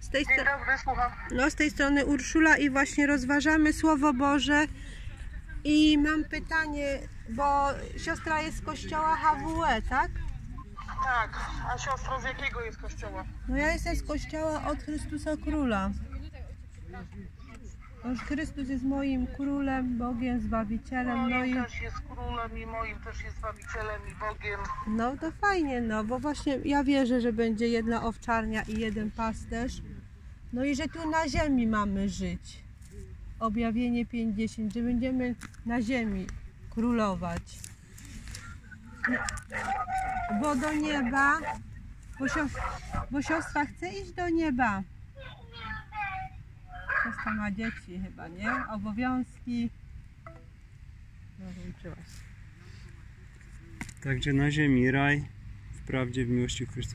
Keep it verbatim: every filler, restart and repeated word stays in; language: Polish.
Z tej, Dzień dobry, słucham. no, z tej strony Urszula i właśnie rozważamy Słowo Boże. I mam pytanie, bo siostra jest z kościoła H W E, tak? Tak, a siostro z jakiego jest kościoła? No ja jestem z kościoła od Chrystusa Króla. Już Chrystus jest moim królem, Bogiem, Zbawicielem. Moim No i też jest królem i moim też jest Zbawicielem i Bogiem. no to fajnie, no bo właśnie ja wierzę, że będzie jedna owczarnia i jeden pasterz. No i że tu na ziemi mamy żyć. Objawienie pięćdziesiąt, że będziemy na ziemi królować. Bo do nieba, bo siostra, bo siostra chce iść do nieba. Siostra ma dzieci chyba, nie? Obowiązki. No, włączyłaś. Także na ziemi raj, wprawdzie w miłości Chrystusa.